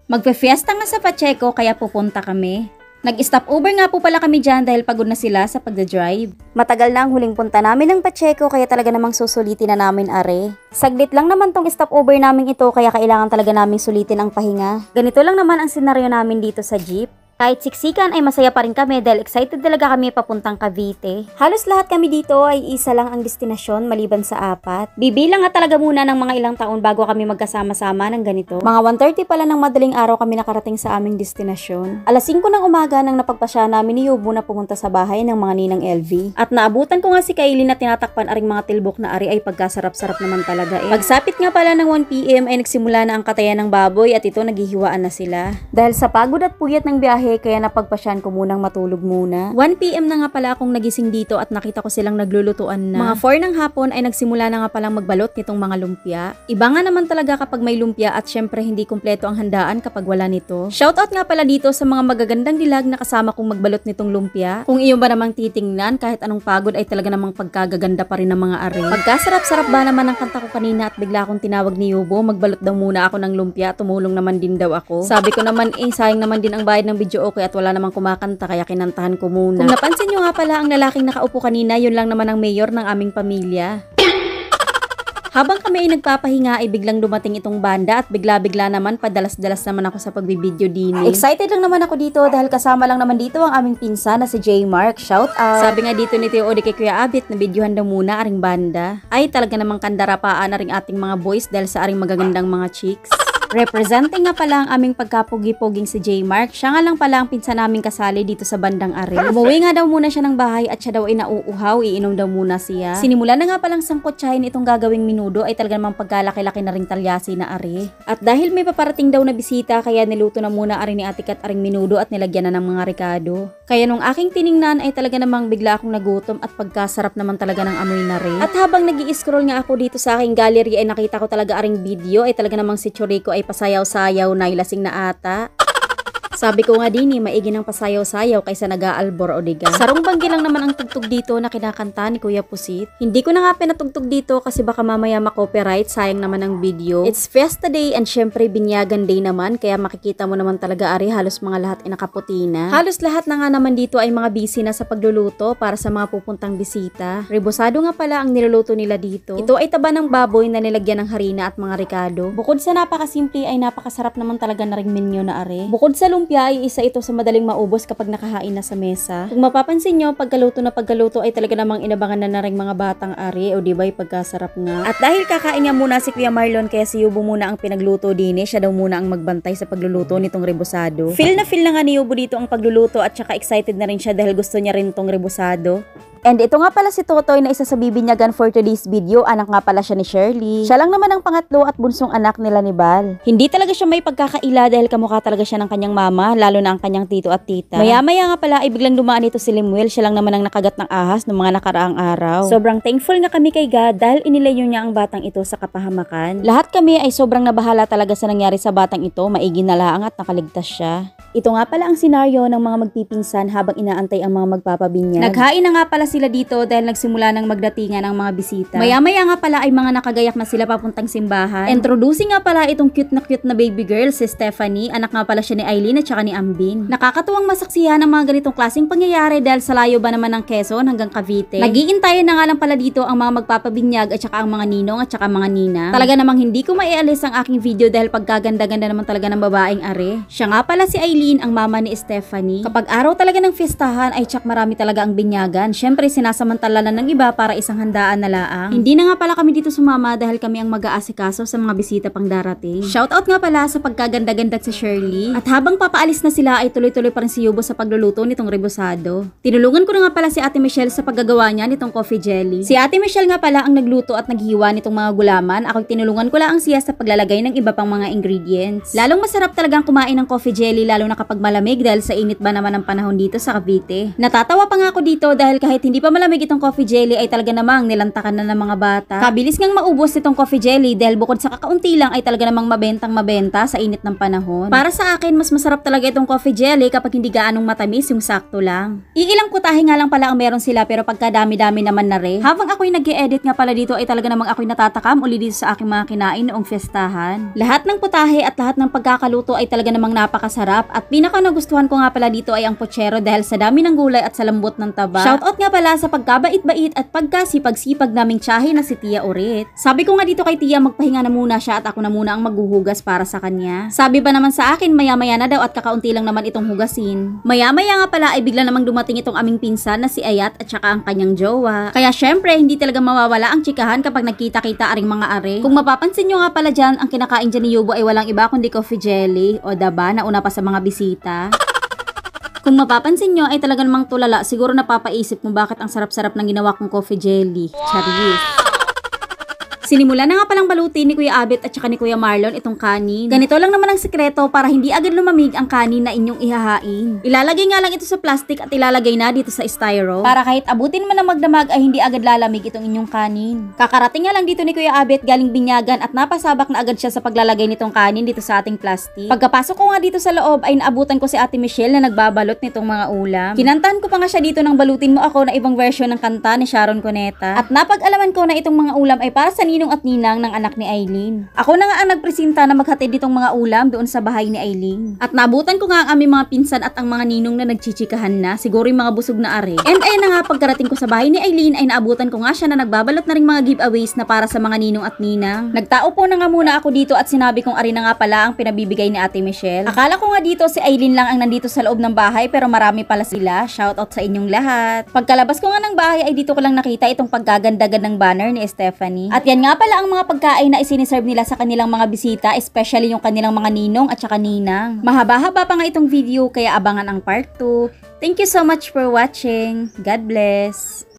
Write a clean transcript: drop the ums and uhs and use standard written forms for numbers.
Magpe-fiesta nga sa Pacheco kaya pupunta kami. Nag-stop over nga po pala kami dyan dahil pagod na sila sa pagdadrive. Matagal na ang huling punta namin ng Pacheco kaya talaga namang susulitin na namin are. Saglit lang naman tong stop over namin ito kaya kailangan talaga namin sulitin ang pahinga. Ganito lang naman ang senaryo namin dito sa jeep. Kahit siksikan ay masaya pa rin kami dahil excited talaga kami papuntang Cavite. Halos lahat kami dito ay isa lang ang destinasyon maliban sa 4. Bibilang nga talaga muna ng mga ilang taon bago kami magkasama-sama ng ganito. Mga 1:30 pala ng madaling araw kami nakarating sa aming destinasyon. Alas 5 ng umaga nang napagpasya namin ni Yubo na pumunta sa bahay ng mga ninang LV. At naabutan ko nga si Kylie na tinatakpan aring mga tilbok na ari ay pagkasarap-sarap naman talaga eh. Pagsapit nga pala ng 1 PM ay nagsimula na ang katayan ng baboy at ito naghihiwaan na sila. Dahil sa pagod at puyat ng biyahe kaya napagpasyan ko munang matulog muna. 1 PM na nga pala akong nagising dito at nakita ko silang naglulutuan na. Mga 4 ng hapon ay nagsimula na nga palang magbalot nitong mga lumpia. Iba nga naman talaga kapag may lumpia at syempre hindi kumpleto ang handaan kapag wala nito. Shoutout nga pala dito sa mga magagandang dilag na kasama kong magbalot nitong lumpia. Kung iyo ba namang titingnan kahit anong pagod ay talaga namang pagkagaganda pa rin ng mga are. Pagkasarap-sarap ba naman ang kanta ko kanina at bigla akong tinawag ni Yubo, magbalot daw muna ako ng lumpia, tumulong naman din daw ako. Sabi ko naman sayang naman din ang bayad ng video okay at wala namang kumakanta kaya kinantahan ko muna. Kung napansin nyo nga pala ang lalaking nakaupo kanina, yun lang naman ang mayor ng aming pamilya. Habang kami ay nagpapahinga ay biglang dumating itong banda at bigla-bigla naman padalas-dalas naman ako sa pagbibideo din. Excited lang naman ako dito dahil kasama lang naman dito ang aming pinsan na si J. Mark. Shout out! Sabi nga dito ni Tio Odi kay Kuya Abit na videohan daw muna aring banda. Ay talaga namang kandarapaan na ring ating mga boys dahil sa aring magagandang mga chicks. Representing nga pala ang aming pagkapogi-poging si J. Mark. Siya nga lang pala ang pinsan naming kasali dito sa bandang are. Umuwi nga daw muna siya ng bahay at siya daw ay nauuhaw, iinom daw muna siya. Sinimulan na nga palang sangkotsahin itong gagawing minudo ay talaga namang pagkalaki-laki na ring talyasi na are. At dahil may paparating daw na bisita kaya niluto na muna are ni Ate Kat aring minudo at nilagyan na ng mga ricado. Kaya nung aking tiningnan ay talaga namang bigla akong nagutom at pagkasarap naman talaga ng amoy na rin. At habang nag-i-scroll nga ako dito sa aking gallery ay nakita ko talaga aring video ay talaga namang si Chorico ay pasayaw-sayaw na ilasing na ata. Sabi ko nga din maigi ng pasayaw-sayaw kaysa nag-aalbor o diga. Sarong banggi lang naman ang tugtog dito na kinakanta ni Kuya Pusit. Hindi ko na nga pinatugtog dito kasi baka mamaya ma-copyright, sayang naman ang video. It's Fiesta Day and syempre Binyagan Day naman kaya makikita mo naman talaga ari halos mga lahat ay nakaputi na. Halos lahat na nga naman dito ay mga busy na sa pagluluto para sa mga pupuntang bisita. Rebosado nga pala ang niluluto nila dito. Ito ay taba ng baboy na nilagyan ng harina at mga ricado. Bukod sa napakasimple ay napakasarap naman talaga na ring menu na are. Bukod sa lumpia ay isa ito sa madaling maubos kapag nakahain na sa mesa. Kung mapapansin nyo, pagkaluto ay talaga namang inabangan na ring mga batang ari o diba'y pagkasarap nga. At dahil kakain nga muna si Kuya Marlon kaya si Yubo muna ang pinagluto din siya daw muna ang magbantay sa pagluluto nitong rebosado. Feel na nga ni Yubo dito ang pagluluto at saka excited na rin siya dahil gusto niya rin tong rebosado. And ito nga pala si Totoy na isa sa bibinyagan for today's video. Anak nga pala siya ni Shirley. Siya lang naman ang pangatlo at bunsong anak nila ni Bal. Hindi talaga siya may pagkakaila dahil kamukha talaga siya ng kanyang mama, lalo na ang kanyang tito at tita. Maya-maya nga pala ay biglang dumaan ito si Limuel. Siya lang naman ang nakagat ng ahas noong mga nakaraang araw. Sobrang thankful nga kami kay God dahil inilayo niya ang batang ito sa kapahamakan. Lahat kami ay sobrang nabahala talaga sa nangyari sa batang ito. Maigi na laang at nakaligtas siya. Ito nga pala ang senaryo ng mga magpipinsan habang inaantay ang mga magpapabinyag. Naghain na nga pala sila dito dahil nagsimula ng magdatingan ang mga bisita. Maya-maya nga pala ay mga nakagayak na sila papuntang simbahan. Introducing nga pala itong cute na baby girl, si Stephanie. Anak nga pala siya ni Eileen at saka ni Ambin. Nakakatuwang masaksihan ang mga ganitong klaseng pangyayari dahil sa layo ba naman ng Quezon hanggang Cavite. Nagiintayan na nga lang pala dito ang mga magpapabinyag at saka ang mga ninong at saka mga nina. Talaga namang hindi ko maialis ang aking video dahil pagkaganda-ganda naman talaga ng babaeng are. Siya nga pala si Eileen, ang mama ni Stephanie. Kapag araw talaga ng fiestahan ay tsak marami talaga ang binyagan. Syempre sinasamantala na ng iba para isang handaan na laang. Hindi na nga pala kami dito sumama dahil kami ang mag-aasikaso sa mga bisita pang darating. Shoutout nga pala sa pagkaganda-ganda sa Shirley. At habang papaalis na sila ay tuloy-tuloy pa rin si Yubo sa pagluluto nitong rebosado. Tinulungan ko na nga pala si Ate Michelle sa paggagawa niya nitong coffee jelly. Si Ate Michelle nga pala ang nagluto at naghiwa nitong mga gulaman. Ako tinulungan ko lang siya sa paglalagay ng iba pang mga ingredients. Lalong masarap talagang kumain ng coffee jelly lalo na na kapag malamig dahil sa init ba naman ang panahon dito sa Cavite. Natatawa pa nga ako dito dahil kahit hindi pa malamig itong coffee jelly ay talaga namang nilantakan na ng mga bata. Kabilis ngang maubos itong coffee jelly dahil bukod sa kakaunti lang ay talaga namang mabentang mabenta sa init ng panahon. Para sa akin, mas masarap talaga itong coffee jelly kapag hindi gaanong matamis, yung sakto lang. Iilang putahe nga lang pala ang meron sila pero pagkadami-dami naman na rin. Habang ako'y nag-e-edit nga pala dito ay talaga namang ako'y natatakam uli dito sa aking mga kinain noong fiestahan. Lahat ng putahe at lahat ng pagkakaluto ay talaga namang napakasarap at pinaka nagustuhan ko nga pala dito ay ang pochero dahil sa dami ng gulay at sa lambot ng taba. Shoutout nga pala sa pagkabait-bait at pagkasipag-sipag naming tiyahin na si Tia Urit. Sabi ko nga dito kay Tia magpahinga na muna siya at ako na muna ang maghuhugas para sa kanya. Sabi ba naman sa akin maya-maya na daw at kakaunti lang naman itong hugasin. Maya-maya nga pala ay bigla namang dumating itong aming pinsan na si Ayat at saka ang kanyang jowa. Kaya syempre hindi talaga mawawala ang chikahan kapag nagkita-kita aring mga are. Kung mapapansin nyo nga pala dyan, ang kinakain dyan ni Yubo ay walang iba kundi coffee jelly o daba na una pa sa mga bisita. Kung mapapansin nyo ay talaga namang tulala, siguro napapaisip mo bakit ang sarap-sarap ng ginawa kong coffee jelly. Charis. Sinimula na nga palang balutin ni Kuya Abet at saka ni Kuya Marlon itong kanin. Ganito lang naman ang sikreto para hindi agad lumamig ang kanin na inyong ihahain. Ilalagay nga lang ito sa plastic at ilalagay na dito sa styro para kahit abutin man na magdamag ay hindi agad lalamig itong inyong kanin. Kakarating nga lang dito ni Kuya Abet galing binyagan at napasabak na agad siya sa paglalagay nitong kanin dito sa ating plastic. Pagkapasok ko nga dito sa loob ay naabutan ko si Ate Michelle na nagbabalot nitong mga ulam. Kinantahan ko pa nga siya dito ng balutin mo ako na ibang version ng kanta ni Sharon Cuneta. At napag-alaman ko na itong mga ulam ay para sa ninong at ninang ng anak ni Aileen. Ako na nga ang nagpresenta na maghatid ditong mga ulam doon sa bahay ni Aileen. At nabutan ko nga ang aming mga pinsan at ang mga ninong na nagchichikahan na, siguro yung mga busog na are. And ayun na nga, pagkarating ko sa bahay ni Aileen ay naabutan ko nga siya na nagbabalot na ring mga giveaways na para sa mga ninong at ninang. Nagtao po na nga muna ako dito at sinabi kong ari na nga pala ang pinabibigay ni Ate Michelle. Akala ko nga dito si Aileen lang ang nandito sa loob ng bahay pero marami pala sila. Shoutout sa inyong lahat. Pagkalabas ko nga ng bahay ay dito ko lang nakita itong paggagandagan ng banner ni Stephanie. At yan nga pala ang mga pagkain na isiniserve nila sa kanilang mga bisita, especially yung kanilang mga ninong at saka ninang. Mahaba-haba pa nga itong video kaya abangan ang part 2. Thank you so much for watching. God bless.